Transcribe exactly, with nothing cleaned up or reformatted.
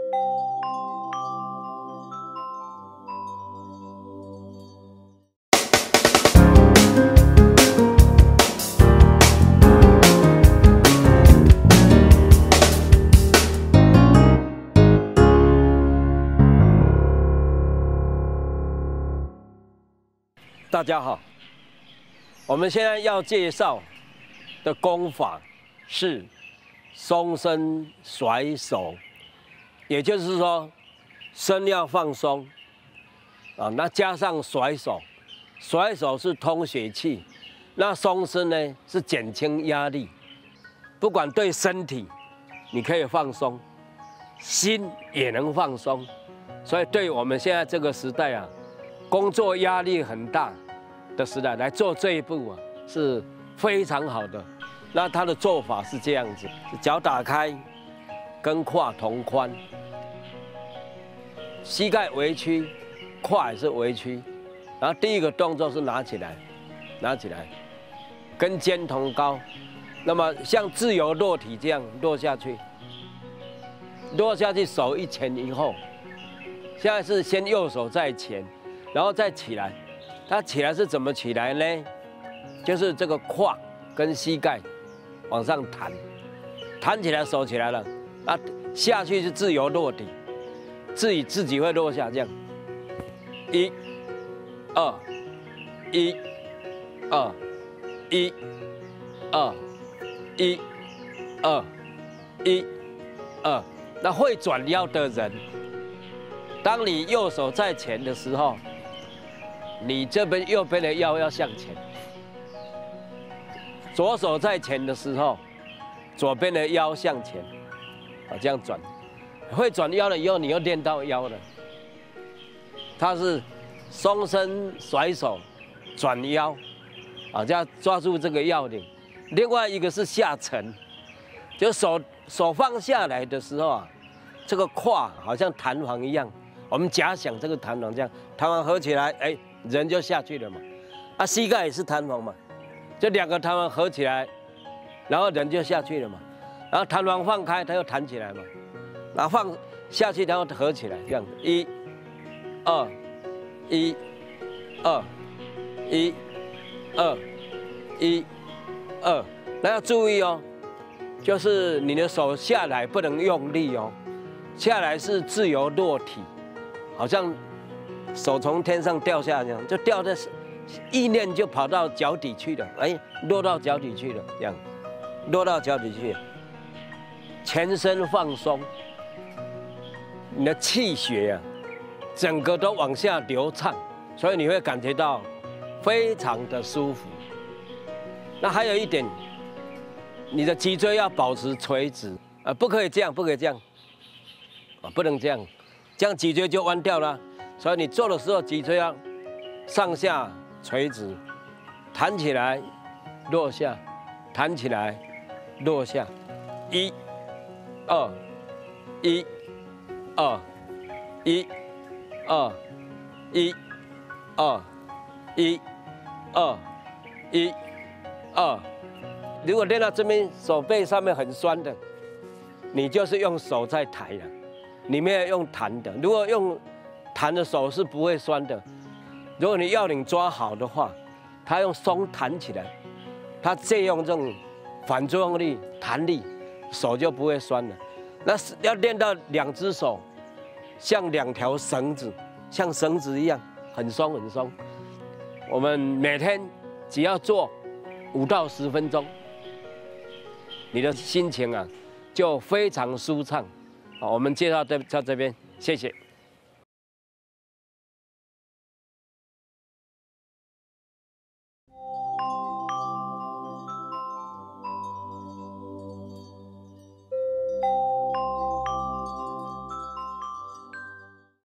大家好，我们现在要介绍的功法是松身甩手，也就是说，身要放松啊，那加上甩手，甩手是通血气，那松身呢是减轻压力，不管对身体你可以放松，心也能放松，所以对我们现在这个时代啊。 工作压力很大的时代来做这一步啊，是非常好的。那它的做法是这样子：脚打开，跟胯同宽，膝盖微屈，胯也是微屈。然后第一个动作是拿起来，拿起来，跟肩同高。那么像自由落体这样落下去，落下去手一前一后。现在是先右手在前。 然后再起来，它起来是怎么起来呢？就是这个胯跟膝盖往上弹，弹起来手起来了，啊，下去是自由落底，自己自己会落下这样，一、二、一、二、一、二、一、二、一、二。那会转腰的人，当你右手在前的时候。 你这边右边的腰要向前，左手在前的时候，左边的腰向前，啊，这样转，会转腰了以后，你又练到腰了。它是松身甩手，转腰，啊，这样抓住这个要领。另外一个是下沉，就手手放下来的时候啊，这个胯好像弹簧一样，我们假想这个弹簧这样，弹簧合起来，哎。 人就下去了嘛，啊，膝盖也是弹簧嘛，这两个弹簧合起来，然后人就下去了嘛，然后弹簧放开，它又弹起来嘛，然后放下去，然后合起来，这样子，一、二、一、二、一、二、一、二，那要注意哦，就是你的手下来不能用力哦，下来是自由落体，好像。 手从天上掉下来，这样就掉在，意念就跑到脚底去了，哎，落到脚底去了，这样，落到脚底去了，全身放松，你的气血啊，整个都往下流畅，所以你会感觉到非常的舒服。那还有一点，你的脊椎要保持垂直，啊，不可以这样，不可以这样，啊，不能这样，这样脊椎就弯掉了。 所以你做的时候，脊椎要上下垂直，弹起来，落下，弹起来，落下，一、二、一、二、一、二、一、二、一、二、一、二。如果练到这边手背上面很酸的，你就是用手在抬了，你没有用弹的。如果用 弹的手是不会酸的，如果你要领抓好的话，它用松弹起来，它借用这种反作用力、弹力，手就不会酸了。那是要练到两只手像两条绳子，像绳子一样很松很松。我们每天只要做五到十分钟，你的心情啊就非常舒畅。好，我们介绍到到这边，谢谢。